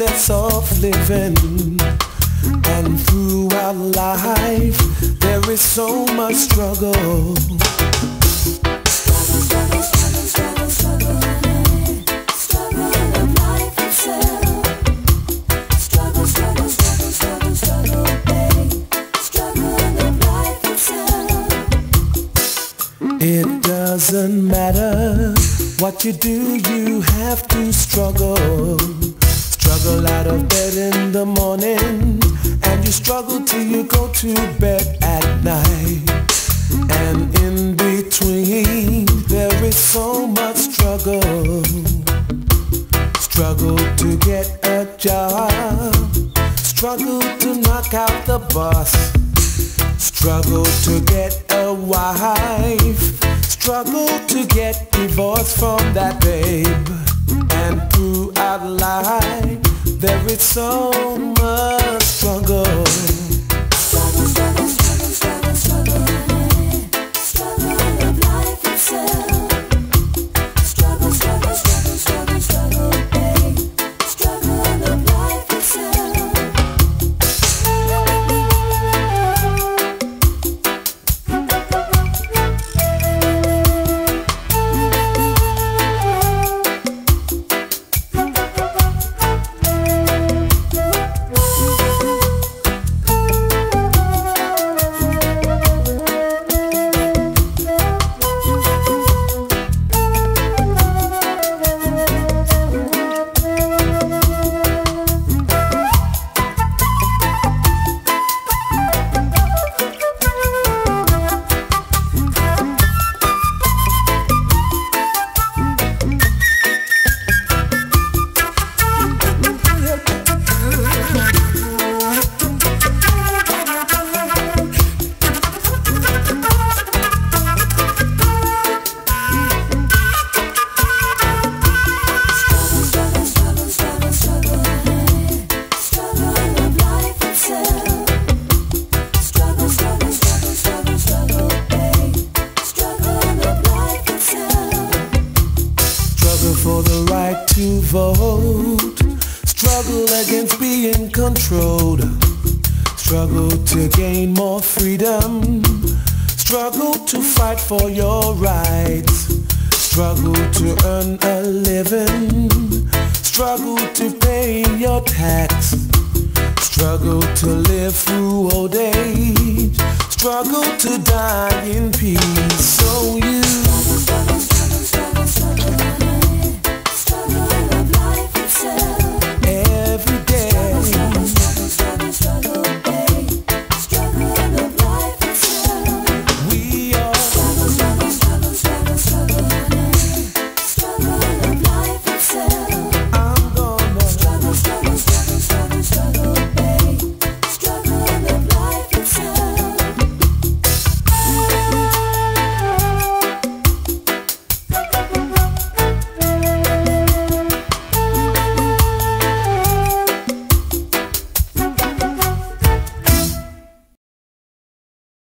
process of living, and throughout life there is so much struggle. It doesn't matter what you do, you have to struggle. Struggle out of bed in the morning, and you struggle till you go to bed at night. And in between there is so much struggle. Struggle to get a job, struggle to knock out the boss, struggle to get a wife, struggle to get divorced from that babe. And throughout life there is so much struggle. Struggle, struggle, struggle, struggle, struggle. Struggle of life itself. Struggle, struggle, struggle, struggle, struggle, babe. Struggle of life itself. For the right to vote, struggle against being controlled, struggle to gain more freedom, struggle to fight for your rights, struggle to earn a living, struggle to pay your tax, struggle to live through old age, struggle to die in peace. So you